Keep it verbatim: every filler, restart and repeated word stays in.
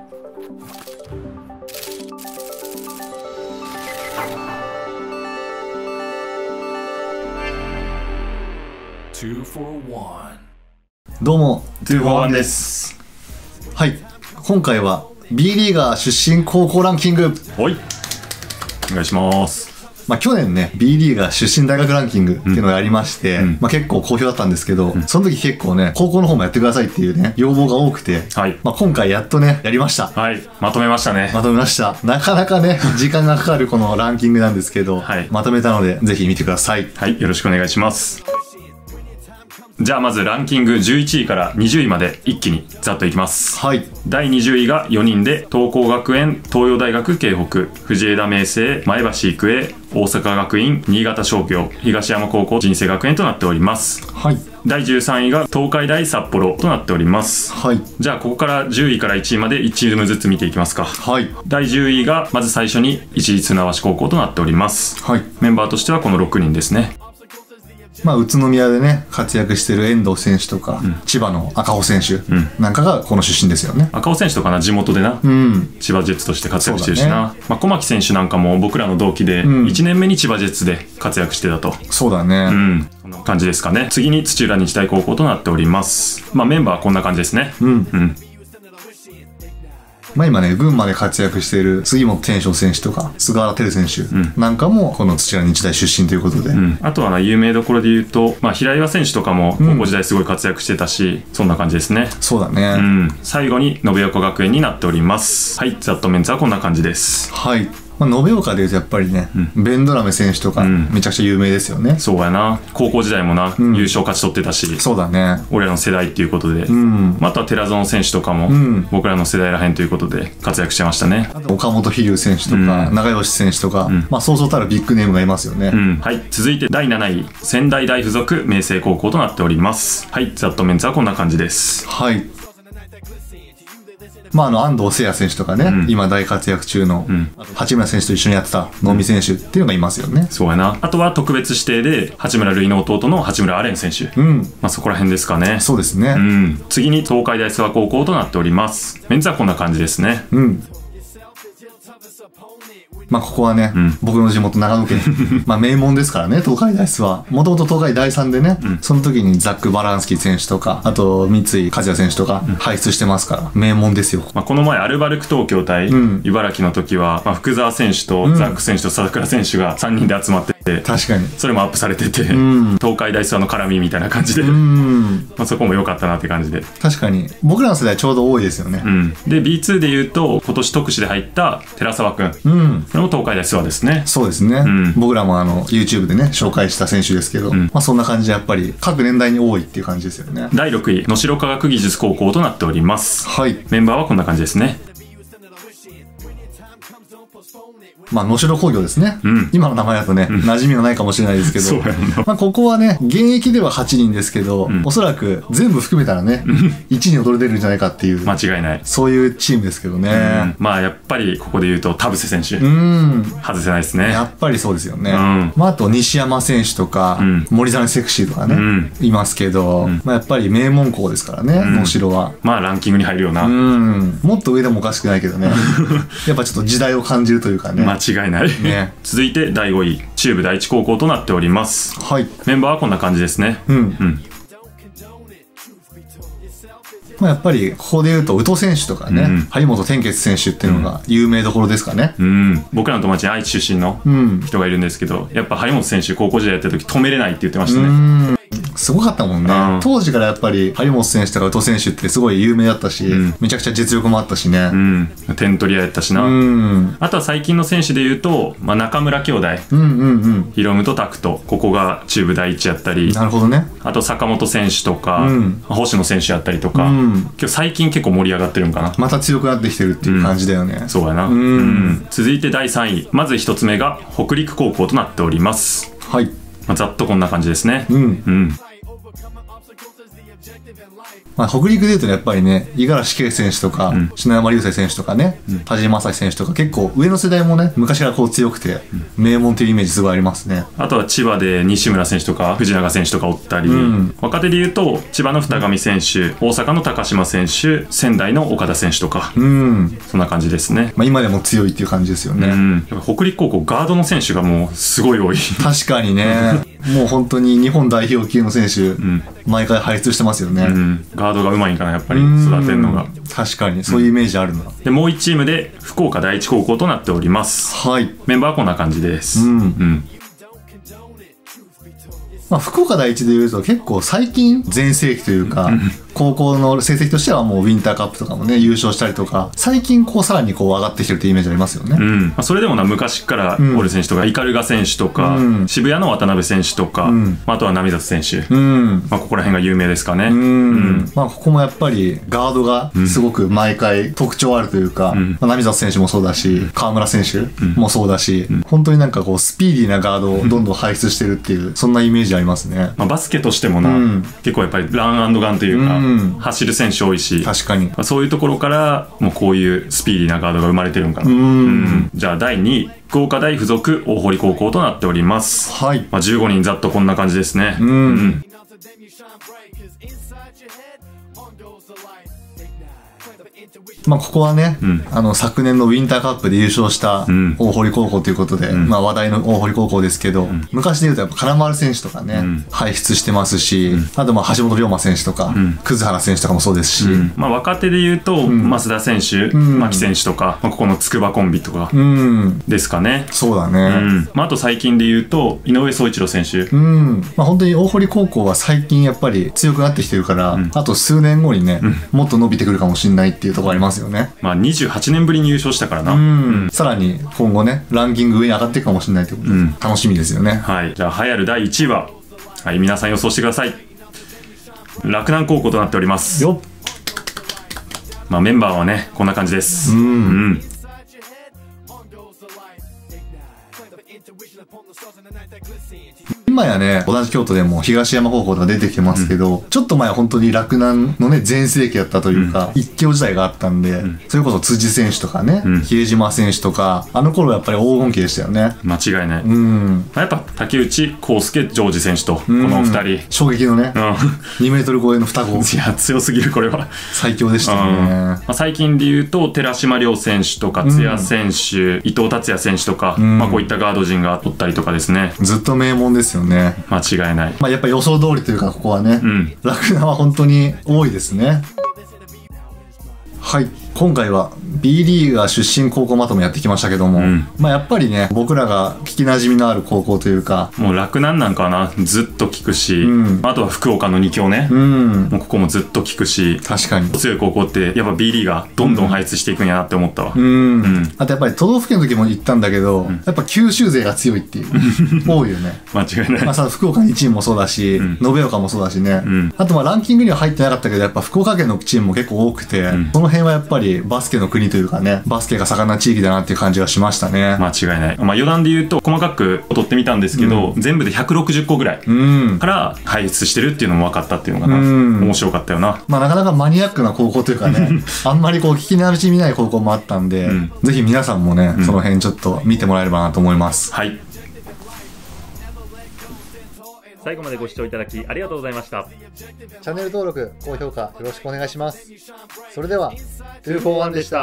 どうも、ツーフォーワンです。はい、今回は B リーガー出身高校ランキング。 はい、お願いします。 まあ去年ね、B リーガー出身大学ランキングっていうのをやりまして、うん、まあ結構好評だったんですけど、うん、その時結構ね、高校の方もやってくださいっていうね、要望が多くて、はい、まあ今回やっとね、やりました。 はい、まとめましたね。 まとめました。なかなかね、時間がかかるこのランキングなんですけど、はい、まとめたので、ぜひ見てください。 はい、よろしくお願いします。じゃあまずランキングじゅういちいからにじゅういまで一気にざっといきます。はい。だいにじゅういがよにんで、東光学園、東洋大学京北、藤枝明誠、前橋育英、大阪学院、新潟商業、東山高校、人生学園となっております。はい。だいじゅうさんいが東海大札幌となっております。はい。じゃあここからじゅういからいちいまでいちチームずつ見ていきますか。はい。だいじゅういがまず最初に市立船橋高校となっております。はい。メンバーとしてはこのろくにんですね。 まあ、宇都宮でね、活躍してる遠藤選手とか、うん、千葉の赤穂選手なんかがこの出身ですよね。 赤穂選手とかな、地元でな、うん、千葉ジェッツとして活躍してるしな。ね、まあ、小牧選手なんかも僕らの同期で、いちねんめに千葉ジェッツで活躍してたと。 そうだね。 うん。そんな感じですかね。次に土浦日大高校となっております。まあ、メンバーはこんな感じですね。うん。うん。 まあ今ね、群馬で活躍している杉本天翔選手とか、菅原輝選手なんかも、この土浦日大出身ということで。うん、 あとはな、有名どころで言うと、まあ平岩選手とかも高校時代すごい活躍してたし、うん、そんな感じですね。 そうだね。 うん。最後に、延岡学園になっております。はい、ざっとメンツはこんな感じです。 はい。まあ、延岡でいうとやっぱりね、うん、ベンドラメ選手とか、めちゃくちゃ有名ですよね。 そうやな。高校時代もな、うん、優勝勝ち取ってたし。 そうだね。 俺らの世代っていうことで。うん、あとは寺園選手とかも、うん、僕らの世代らへんということで活躍してましたね。 あと岡本飛龍選手とか、うん、長吉選手とか、うん、まあそうそうたるビッグネームがいますよね。 うん、はい。続いてだいなない、仙台大附属明誠高校となっております。はい。ざっとメンツはこんな感じです。 はい。まあ、あの安藤聖也選手とかね、うん、今大活躍中の、うん、八村選手と一緒にやってた能見選手っていうのがいますよね。 そうやな。あとは特別指定で八村塁の弟の八村阿蓮選手、うん、まあそこら辺ですかね。 そうですね。 うん、次に東海大諏訪高校となっております。メンツはこんな感じですね。うん。 まあここはね、うん、僕の地元長野県まあ名門ですからね、東海大諏訪。もともと東海だいさんでね、うん、その時にザック・バランスキー選手とか、あと三井和也選手とか輩出してますから、うん、名門ですよ。 まあこの前アルバルク東京対茨城の時は、まあ、福澤選手とザック選手と佐倉選手がさんにんで集まってて、 確かにそれもアップされてて、うん、東海大諏訪の絡みみたいな感じで、うん、まあそこも良かったなって感じで。 確かに僕らの世代ちょうど多いですよね。 うん、で ビーツー で言うと今年特殊で入った寺澤君、うん、これも東海大諏訪ですね。 そうですね、うん、僕らもあの YouTube でね紹介した選手ですけど、うん、まあそんな感じでやっぱり各年代に多いっていう感じですよね。 だいろくい、能代科学技術高校となっております。はい。メンバーはこんな感じですね。 まあ、能代工業ですね。うん、今の名前だとね、うん、馴染みがないかもしれないですけど、 そうやな。 まあ、ここはね、現役でははちにんですけど、うん、おそらく全部含めたらね、いちに踊れてるんじゃないかっていう。 間違いない。 そういうチームですけどね。 うん、まあ、やっぱりここで言うと、田臥選手。うん。外せないですね。 やっぱりそうですよね。うん、まあ、あと、西山選手とか、うん、森実セクシーとかね、うん、いますけど、うん、まあ、やっぱり名門校ですからね、うん、能代は。 まあ、ランキングに入るよな。 うん。もっと上でもおかしくないけどね。やっぱちょっと時代を感じるというかね。 間違いない。ね。続いてだいごい、中部第一高校となっております。はい。メンバーはこんな感じですね。うん。うん。 まあやっぱりここで言うと宇都選手とかね、うん、張本天傑選手っていうのが有名どころですかね。 うん。僕らの友達に愛知出身の人がいるんですけど、やっぱ張本選手高校時代やった時止めれないって言ってましたね。うん。 すごかったもんね、うん、当時からやっぱり張本選手とか宇都選手ってすごい有名だったし、うん、めちゃくちゃ実力もあったしね、うん、 点取り屋やったしな、うん、あとは最近の選手でいうと、まあ、中村兄弟、うんうんうん、ヒロムとタクト、ここが中部第一やったり、 なるほどね、 あと坂本選手とか、うん、星野選手やったりとか、うん、今日最近結構盛り上がってるんかな。 また強くなってきてるっていう感じだよね、 うん、そうやな、うんうん、続いてだいさんい、まずひとつめが北陸高校となっております。はい、まあ、ざっとこんな感じですね。うん、うん。 まあ、北陸でいうとね、やっぱりね、五十嵐圭選手とか、うん、篠山竜星選手とかね、うん、田島朝日選手とか、結構上の世代もね、昔からこう強くて、うん、名門というイメージすごいありますね。 あとは千葉で西村選手とか、藤永選手とかおったり、うん、若手でいうと、千葉の二上選手、うん、大阪の高島選手、仙台の岡田選手とか、うん、そんな感じですね。 まあ、今でも強いっていう感じですよね。 うん、やっぱ北陸高校、ガードの選手がもうすごい多い。 確かにね。もう本当に日本代表級の選手、うん、毎回輩出してますよね、うん、 ガードがうまいんかな、やっぱり育てるのが。 確かにそういうイメージあるな、 うん、でもういちチームで福岡第一高校となっております。 はい。 メンバーはこんな感じです。うん、うんまあ、福岡第一でいうと結構最近全盛期というか、高校の成績としてはもうウィンターカップとかもね優勝したりとか、最近こうさらにこう上がってきてるっていうイメージありますよね。 うんまあ、それでもな昔からおる選手とか、鵤選手とか、うん、渋谷の渡辺選手とか、うんあとは波里選手、うんまあ、ここら辺が有名ですかね。うんうんまあ、ここもやっぱりガードがすごく毎回特徴あるというか、うんまあ、波里選手もそうだし河村選手もそうだし、うん、本当になんかこうスピーディーなガードをどんどん輩出してるっていうそんなイメージありますね。 まあ、バスケとしてもな、うん、結構やっぱりラン&ガンというか、うん、走る選手多いし、 確かに、まあ、そういうところからもうこういうスピーディーなガードが生まれてるんかな。うん、うん、じゃあだいにい福岡大附属大堀高校となっております。 はい、 まあ、じゅうごにんざっとこんな感じですね。うん、うんまあここはね、うん、あの昨年のウィンターカップで優勝した大堀高校ということで、うん、まあ話題の大堀高校ですけど、うん、昔で言うとやっぱ金丸選手とかね、うん、輩出してますし、うん、あとまあ橋本龍馬選手とか、うん、葛原選手とかもそうですし、うん、 まあ若手で言うと、うん、増田選手、うん、牧選手とか、まあ、ここの筑波コンビとかですかね。 うん、そうだね。 うんまあ、あと最近で言うと井上宗一郎選手。 うんまあ本当に大堀高校は最近やっぱり強くなってきてるから、うん、あと数年後にね、うん、もっと伸びてくるかもしれないっていうところありますよね。 まあにじゅうはちねんぶりに優勝したからな。 うん、うん、さらに今後ねランキング上に上がっていくかもしれないということで、うん、楽しみですよね。 はい、じゃあ流行るだいいちいは、はい、皆さん予想してください。洛南高校となっておりますよ。まあメンバーはねこんな感じです。うん、うん今やね同じ京都でも東山高校とか出てきてますけど、うん、ちょっと前は本当に洛南のね全盛期だったというか、うん、一強時代があったんで、うん、それこそ辻選手とかね、うん、比江島選手とかあの頃はやっぱり黄金期でしたよね。 間違いない。うん、まあ、やっぱ竹内康介ジョージ選手とこのお二人、 衝撃のね、うん、にメートル超えの双子。 いや強すぎるこれは。 最強でしたね。 まあ、最近で言うと寺島亮選手とか津谷選手、うん、伊藤達也選手とか、うんまあ、こういったガード陣がおったりとかですね。 ずっと名門ですよね。 間違いない。 まあやっぱ予想通りというかここはね、うん、洛南は本当に多いですね。はい、今回は B リーガー出身高校まとめやってきましたけども、うん、まあやっぱりね僕らが聞きなじみのある高校というか、 もう洛南なんかはなずっと聞くし、うん、あとは福岡のに強ね、うん、もうここもずっと聞くし、 確かに強い高校ってやっぱ B リーガーどんどん輩出していくんやなって思ったわ。うんうん、あとやっぱり都道府県の時も言ったんだけど、うん、やっぱ九州勢が強いっていう多いよね。 間違いない。 まあさ福岡にチームもそうだし、延、うん、岡もそうだしね、うん、あとまあランキングには入ってなかったけどやっぱ福岡県のチームも結構多くて、うん、その辺はやっぱりバスケの国というかね、バスケが盛んな地域だなっていう感じがしましたね。 間違いない。まあ余談で言うと細かく取ってみたんですけど、うん、全部でひゃくろくじゅっこぐらいから輩出してるっていうのも分かったっていうのがな、うん、面白かったよな。 まあなかなかマニアックな高校というかねあんまりこう聞きなじみない高校もあったんで、うん、ぜひ皆さんもね、うん、その辺ちょっと見てもらえればなと思います。 はい、最後までご視聴いただきありがとうございました。 チャンネル登録、高評価よろしくお願いします。それではにフォーワンでした。